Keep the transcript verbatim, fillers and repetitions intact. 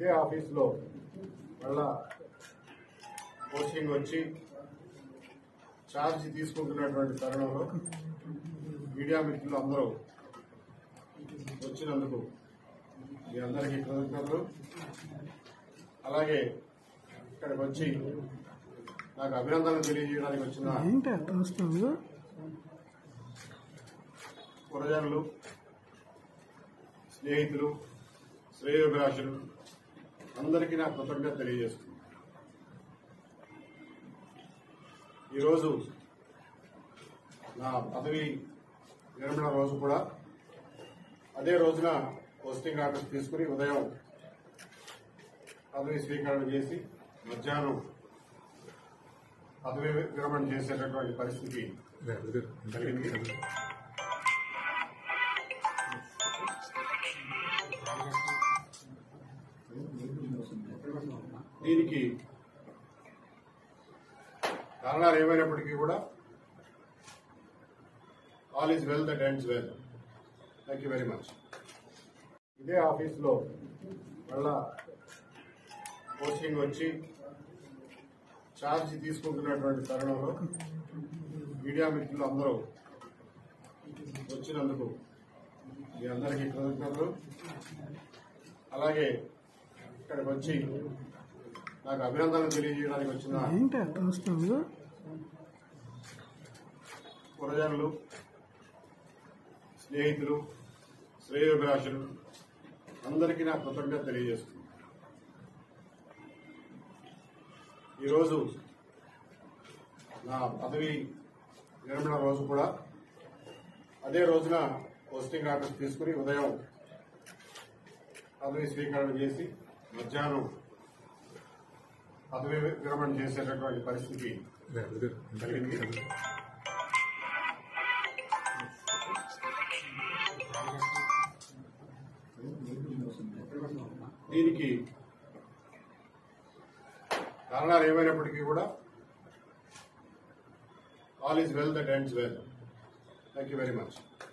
ఇదే ఆఫీస్లో మళ్ళా పోస్టింగ్ వచ్చి ఛార్జ్ తీసుకుంటున్నటువంటి తరుణంలో మీడియా మిత్రులు అందరూ వచ్చినందుకు మీ అందరికీ కృతజ్ఞతలు. అలాగే ఇక్కడికి వచ్చి నాకు అభినందనలు తెలియజేయడానికి వచ్చిన పురజనులు, స్నేహితులు, శ్రేయోభిలాషులు అందరికీ నా కృతజ్ఞత తెలియజేస్తుంది. ఈరోజు నా పదవి విరమణ రోజు కూడా అదే రోజున పోస్టింగ్ ఆర్డర్ తీసుకుని ఉదయం పదవి స్వీకరణ చేసి మధ్యాహ్నం పదవి విరమణ చేసేటటువంటి పరిస్థితి కలిగింది. దీనికి కారణాలు ఏమైనప్పటికీ కూడా all is well that ends well. Thank you very much. ఇదే ఆఫీస్లో మళ్ళా పోస్టింగ్ వచ్చి ఛార్జ్ తీసుకుంటున్నటువంటి తరుణంలో మీడియా మిత్రులు అందరూ వచ్చినందుకు మీ అందరికీ కృతజ్ఞతలు. అలాగే ఇక్కడికి వచ్చి నాకు అభినందనలు తెలియజేయడానికి వచ్చిన పురజనులు, స్నేహితులు, శ్రేయోభిలాషులు అందరికీ నా కృతజ్ఞత తెలియజేస్తుంది. ఈరోజు నా పదవి విరమణ రోజు కూడా అదే రోజున పోస్టింగ్ ఆర్డర్ తీసుకుని ఉదయం పదవి స్వీకరణ చేసి మధ్యాహ్నం పదవి విరమణ చేసేటటువంటి పరిస్థితి కలిగింది. దీనికి కారణాలు ఏమైనప్పటికీ కూడా all is well that ends well. Thank you very much.